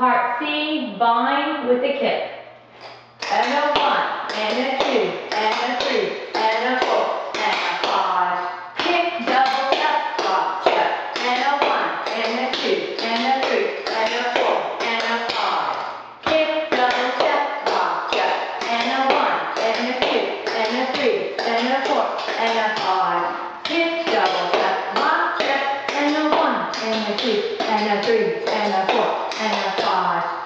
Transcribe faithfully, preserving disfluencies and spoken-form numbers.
Part C, bind with a kick. And a one, and a two, and a three, and a four, and a five. Kick, double step, drop, step. And a one, and a two, and a three, and a four, and a five. Kick, double step, drop, step. And a one, and a two, and a three, and a four, and a five. Kick, double step, drop, step. And a one, and a two, and a three, and a four, and a five.